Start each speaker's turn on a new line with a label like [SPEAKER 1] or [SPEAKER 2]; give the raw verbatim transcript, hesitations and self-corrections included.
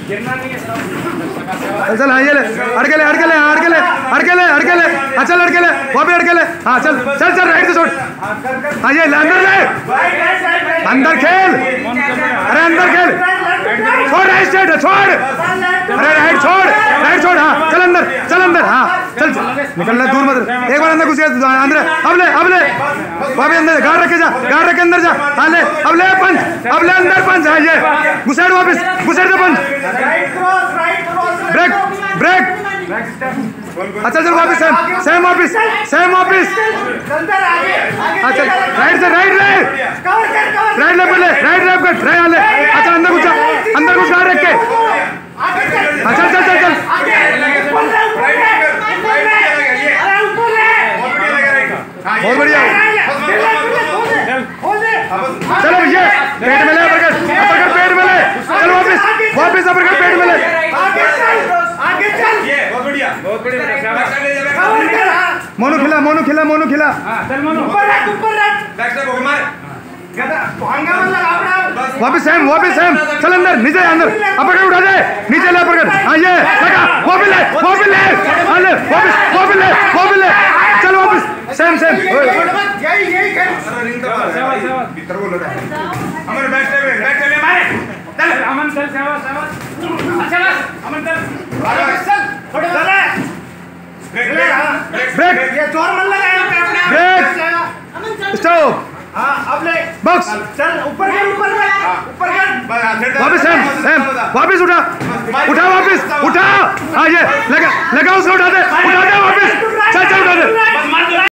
[SPEAKER 1] चल चल हाँ ये ले अड़के ले अड़के ले अड़के ले अड़के ले अड़के ले हाँ चल अड़के ले वहाँ पे अड़के ले हाँ चल चल चल राइट से छोड़ हाँ ये अंदर ले अंदर खेल अरे अंदर खेल छोड़ राइट साइड छोड़ अरे राइट छोड़ राइट छोड़ हाँ चल अंदर चल अंदर हाँ चल निकल ले दूर मत एक बार अंदर घुस गया अंदर अब ले अब ले वहाँ पे अंदर गाड़ रखे जा गाड़ रखे अंदर जा हाँ ले अब ले पंच अब ले अंदर पंच हाँ ये घुसेड़ वापिस घुसेड़ दे पंच ब्रेक ब्रेक अच्छा चल वापिस सेम सेम वापिस सेम वापिस अच्छा राइट से राइट ले राइट ले पहले राइट ले कट राइट ले अच्छा अंदर घुस जा अंदर घुस गाड़ रख के अच्छा चल चल चल बहुत बढ़िया चलो ये पेट में ले अपरकट अपरकट पेट में ले चलो वापिस वापिस अपरकट पेट में ले
[SPEAKER 2] आगे चल बहुत बढ़िया बहुत बढ़िया
[SPEAKER 1] मोनू खिला मोनू खिला मोनू खिला
[SPEAKER 2] चल मोनू ऊपर रख ऊपर रख बैक से बोल मार गदा भांगा मत लगा अपना
[SPEAKER 1] वापिस सेम वापिस सेम चल अंदर नीचे अंदर अपरकट उठा दे नीचे ले अपरकट हाँ ये लगा वो भी ले वो भी ले हाँ ले वापिस वो भी ले वो भी ले चल वापिस सेम सेम
[SPEAKER 2] यही यही कर रिंग का सेवा सेवा भीतर बोल रहा है अमन बैक से बैक से मारे चल अमन चल सेवा सेवा अच्छा बस अमन चल चल थोड़ा चल ब्रेक
[SPEAKER 1] ब्रेक
[SPEAKER 2] ये जोर मत लगा अपने
[SPEAKER 1] ब्रेक स्टॉप
[SPEAKER 2] हां अब ले
[SPEAKER 1] बॉक्स
[SPEAKER 2] चल ऊपर कर ऊपर कर ऊपर कर
[SPEAKER 1] वापिस सेम सेम वापिस उठा उठा वापिस उठा हाँ ये लगा लगा उसको उठा दे उठा दे वापिस चल चल उठा दे